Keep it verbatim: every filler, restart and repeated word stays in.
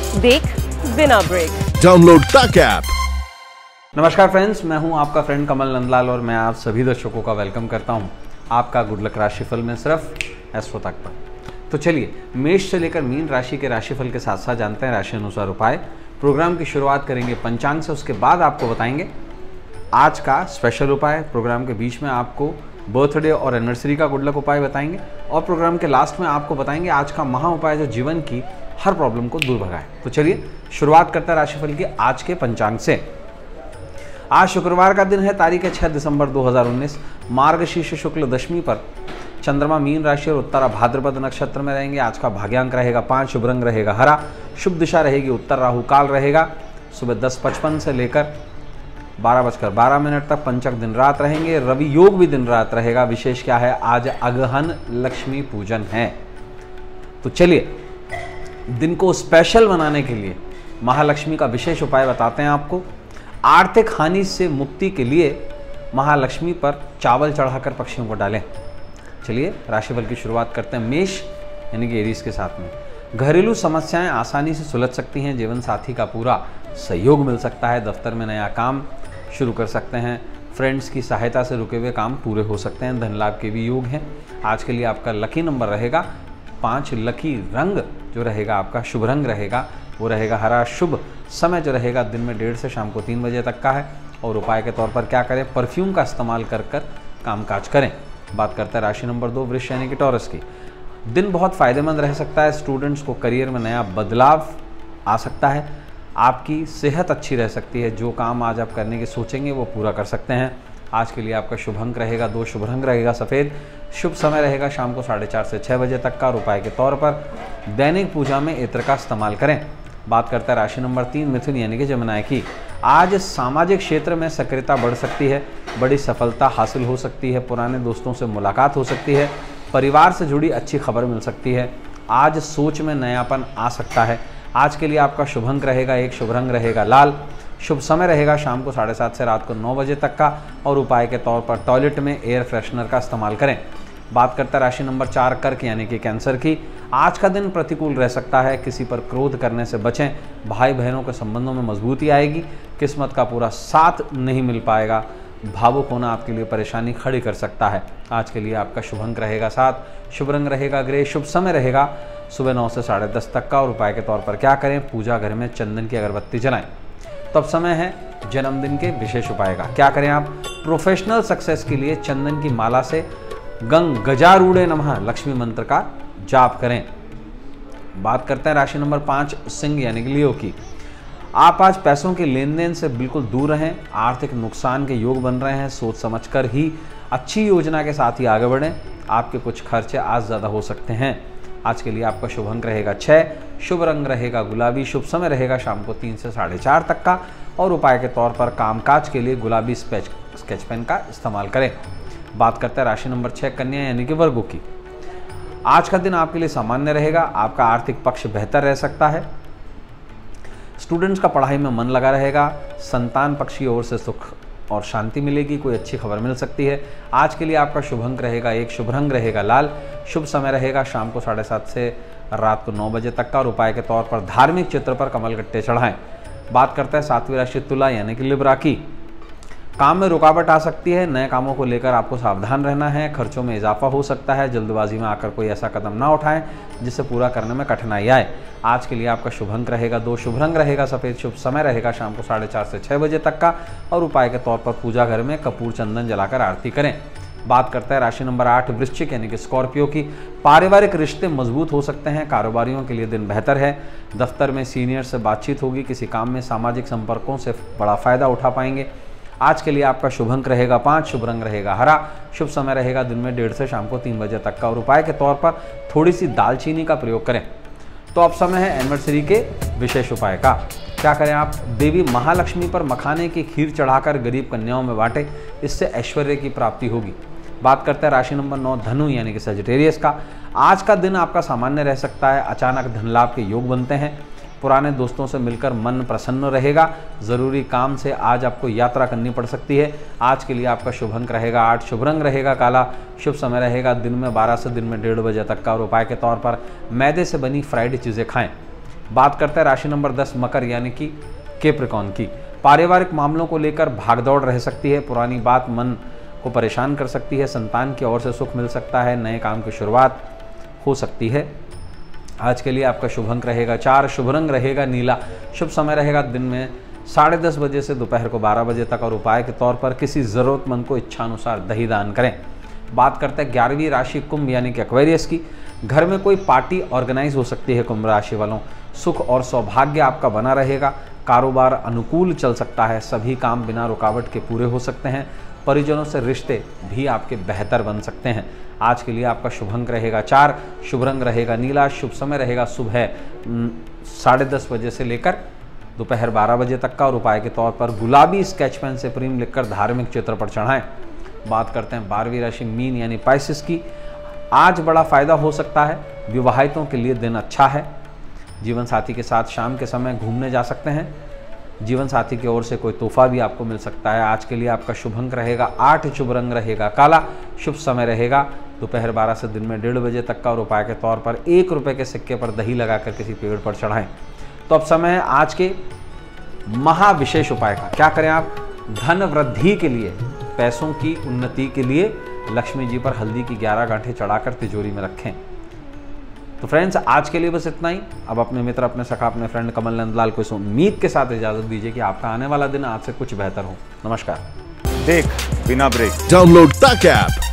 देख बिना break. Download तक ऐप। नमस्कार फ्रेंड्स, मैं हूं आपका फ्रेंड कमल नंदलाल और मैं आप सभी दर्शकों का वेलकम करता हूं आपका गुड लक राशिफल में सिर्फ एस्ट्रो तक पर। तो चलिए, मेष से लेकर मीन राशि के राशिफल के साथ साथ जानते हैं राशि अनुसार उपाय। प्रोग्राम की शुरुआत करेंगे पंचांग से, उसके बाद आपको बताएंगे आज का स्पेशल उपाय। प्रोग्राम के बीच में आपको बर्थडे और एनिवर्सरी का गुड लक उपाय बताएंगे और प्रोग्राम के लास्ट में आपको बताएंगे आज का महा उपाय जो जीवन की हर प्रॉब्लम को दूर भगाए। तो चलिए शुरुआत करते हैं राशिफल की आज के पंचांग से। आज शुक्रवार का दिन है, तारीख है छह दिसंबर दो हज़ार उन्नीस। मार्गशीर्ष शुक्ल दशमी पर चंद्रमा मीन राशि और उत्तरा भाद्रपद नक्षत्र में रहेंगे। आज का भाग्यांक रहेगा पाँच, शुभ रंग रहेगा हरा, शुभ दिशा रहेगी उत्तर, राहु काल रहेगा सुबह दस पचपन से लेकर बारह बजकर बारह मिनट तक। पंचक दिन रात रहेंगे, रवि योग भी दिन रात रहेगा। विशेष क्या है, आज अगहन लक्ष्मी पूजन है। तो चलिए दिन को स्पेशल बनाने के लिए महालक्ष्मी का विशेष उपाय बताते हैं आपको। आर्थिक हानि से मुक्ति के लिए महालक्ष्मी पर चावल चढ़ाकर पक्षियों को डालें। चलिए राशिफल की शुरुआत करते हैं मेष यानी कि एरीज के साथ में। घरेलू समस्याएं आसानी से सुलझ सकती हैं, जीवन साथी का पूरा सहयोग मिल सकता है, दफ्तर में नया काम शुरू कर सकते हैं, फ्रेंड्स की सहायता से रुके हुए काम पूरे हो सकते हैं, धन लाभ के भी योग हैं। आज के लिए आपका लकी नंबर रहेगा पाँच, लकी रंग जो रहेगा आपका शुभ रंग रहेगा वो रहेगा हरा, शुभ समय जो रहेगा दिन में डेढ़ से शाम को तीन बजे तक का है। और उपाय के तौर पर क्या करें, परफ्यूम का इस्तेमाल कर कर कामकाज करें। बात करते हैं राशि नंबर दो वृष यानी कि टॉरस की। दिन बहुत फायदेमंद रह सकता है, स्टूडेंट्स को करियर में नया बदलाव आ सकता है, आपकी सेहत अच्छी रह सकती है, जो काम आज आप करने की सोचेंगे वो पूरा कर सकते हैं। आज के लिए आपका शुभ अंक रहेगा दो, शुभ रंग रहेगा सफ़ेद, शुभ समय रहेगा शाम को साढ़े चार से छः बजे तक का। और उपाय के तौर पर दैनिक पूजा में इत्र का इस्तेमाल करें। बात करता है राशि नंबर तीन मिथुन यानी कि जमुनाय की। आज सामाजिक क्षेत्र में सक्रियता बढ़ सकती है, बड़ी सफलता हासिल हो सकती है, पुराने दोस्तों से मुलाकात हो सकती है, परिवार से जुड़ी अच्छी खबर मिल सकती है। आज सोच में नयापन आ सकता है। आज के लिए आपका शुभ अंक रहेगा एक, शुभ रंग रहेगा लाल, शुभ समय रहेगा शाम को साढ़े सात से रात को नौ बजे तक का। और उपाय के तौर पर टॉयलेट में एयर फ्रेशनर का इस्तेमाल करें। बात करता है राशि नंबर चार कर्क यानी कि कैंसर की। आज का दिन प्रतिकूल रह सकता है, किसी पर क्रोध करने से बचें, भाई बहनों के संबंधों में मजबूती आएगी, किस्मत का पूरा साथ नहीं मिल पाएगा, भावुक होना आपके लिए परेशानी खड़ी कर सकता है। आज के लिए आपका शुभ अंक रहेगा सात, शुभ रंग रहेगा ग्रे, शुभ समय रहेगा सुबह नौ से साढ़े दस तक का। और उपाय के तौर पर क्या करें, पूजा घर में चंदन की अगरबत्ती जलाएं। तब समय है जन्मदिन के विशेष उपाय का। क्या करें आप, प्रोफेशनल सक्सेस के लिए चंदन की माला से गंग गजारूढ़े नमः लक्ष्मी मंत्र का जाप करें। बात करते हैं राशि नंबर पाँच सिंह यानी कि लियो की। आप आज पैसों के लेन देन से बिल्कुल दूर रहें, आर्थिक नुकसान के योग बन रहे हैं, सोच समझकर ही अच्छी योजना के साथ ही आगे बढ़ें। आपके कुछ खर्चे आज ज़्यादा हो सकते हैं। आज के लिए आपका शुभ अंक रहेगा छः, शुभ रंग रहेगा गुलाबी, शुभ समय रहेगा शाम को तीन से साढ़े चार तक का। और उपाय के तौर पर कामकाज के लिए गुलाबी स्केच स्केच पेन का इस्तेमाल करें। बात करते हैं राशि नंबर छः कन्या यानी कि वर्गों की। आज का दिन आपके लिए सामान्य रहेगा, आपका आर्थिक पक्ष बेहतर रह सकता है, स्टूडेंट्स का पढ़ाई में मन लगा रहेगा, संतान पक्ष की ओर से सुख और शांति मिलेगी, कोई अच्छी खबर मिल सकती है। आज के लिए आपका शुभ अंक रहेगा एक, शुभ रंग रहेगा लाल, शुभ समय रहेगा शाम को साढ़े सात से रात को नौ बजे तक का। और उपाय के तौर पर धार्मिक चित्र पर कमल गट्टे चढ़ाएं। बात करते हैं सातवीं राशि तुला यानी कि लिब्रा की। काम में रुकावट आ सकती है, नए कामों को लेकर आपको सावधान रहना है, खर्चों में इजाफा हो सकता है, जल्दबाजी में आकर कोई ऐसा कदम ना उठाएं जिससे पूरा करने में कठिनाई आए। आज के लिए आपका शुभ अंक रहेगा दो, शुभ रंग रहेगा सफ़ेद, शुभ समय रहेगा शाम को साढ़े चार से छः बजे तक का। और उपाय के तौर पर पूजा घर में कपूर चंदन जलाकर आरती करें। बात करते हैं राशि नंबर आठ वृश्चिक यानी कि स्कॉर्पियो की। पारिवारिक रिश्ते मजबूत हो सकते हैं, कारोबारियों के लिए दिन बेहतर है, दफ्तर में सीनियर से बातचीत होगी, किसी काम में सामाजिक संपर्कों से बड़ा फायदा उठा पाएंगे। आज के लिए आपका शुभ अंक रहेगा पाँच, शुभ रंग रहेगा हरा, शुभ समय रहेगा दिन में डेढ़ से शाम को तीन बजे तक का। और उपाय के तौर पर थोड़ी सी दालचीनी का प्रयोग करें। तो अब समय है एनिवर्सरी के विशेष उपाय का। क्या करें आप, देवी महालक्ष्मी पर मखाने की खीर चढ़ाकर गरीब कन्याओं में बांटें, इससे ऐश्वर्य की प्राप्ति होगी। बात करते हैं राशि नंबर नौ धनु यानी कि सजिटेरियस का। आज का दिन आपका सामान्य रह सकता है, अचानक धन लाभ के योग बनते हैं, पुराने दोस्तों से मिलकर मन प्रसन्न रहेगा, ज़रूरी काम से आज आपको यात्रा करनी पड़ सकती है। आज के लिए आपका शुभ अंक रहेगा आठ, शुभ रंग रहेगा काला, शुभ समय रहेगा दिन में बारह से दिन में डेढ़ बजे तक का। और उपाय के तौर पर मैदे से बनी फ्राइड चीज़ें खाएं। बात करते हैं राशि नंबर दस मकर यानी कि कैप्रिकॉर्न की। पारिवारिक मामलों को लेकर भागदौड़ रह सकती है, पुरानी बात मन को परेशान कर सकती है, संतान की ओर से सुख मिल सकता है, नए काम की शुरुआत हो सकती है। आज के लिए आपका शुभ अंक रहेगा चार, शुभ रंग रहेगा नीला, शुभ समय रहेगा दिन में साढ़े दस बजे से दोपहर को बारह बजे तक और उपाय के तौर पर किसी ज़रूरतमंद को इच्छानुसार दही दान करें। बात करते हैं ग्यारहवीं राशि कुंभ यानी कि एक्वेरियस की। घर में कोई पार्टी ऑर्गेनाइज हो सकती है कुंभ राशि वालों। सुख और सौभाग्य आपका बना रहेगा, कारोबार अनुकूल चल सकता है, सभी काम बिना रुकावट के पूरे हो सकते हैं, परिजनों से रिश्ते भी आपके बेहतर बन सकते हैं। आज के लिए आपका शुभ अंक रहेगा चार, शुभ रंग रहेगा नीला, शुभ समय रहेगा सुबह साढ़े दस बजे से लेकर दोपहर बारह बजे तक का और उपाय के तौर पर गुलाबी स्केच पेन से प्रेम लिखकर धार्मिक चित्र पर चढ़ाएं। बात करते हैं बारहवीं राशि मीन यानी पाइसेस की। आज बड़ा फायदा हो सकता है, विवाहितों के लिए दिन अच्छा है, जीवन साथी के साथ शाम के समय घूमने जा सकते हैं, जीवन साथी की ओर से कोई तोहफा भी आपको मिल सकता है। आज के लिए आपका शुभ अंक रहेगा आठ, शुभ रंग रहेगा काला, शुभ समय रहेगा दोपहर बारह से दिन में डेढ़ बजे तक का और उपाय के तौर पर एक रुपए के सिक्के पर दही लगाकर किसी पेड़ पर चढ़ाएं। तो अब समय है आज के महाविशेष उपाय का। क्या करें आप? धन वृद्धि के लिए, पैसों की उन्नति के लिए लक्ष्मी जी पर हल्दी की ग्यारह गांठें चढ़ाकर तिजोरी में रखें। तो फ्रेंड्स आज के लिए बस इतना ही। अब अपने मित्र, अपने सखा, अपने फ्रेंड कमल नंदलाल को इस उम्मीद के साथ इजाजत दीजिए कि आपका आने वाला दिन आज से कुछ बेहतर हो। नमस्कार। देख बिना ब्रेक डाउनलोड तक ऐप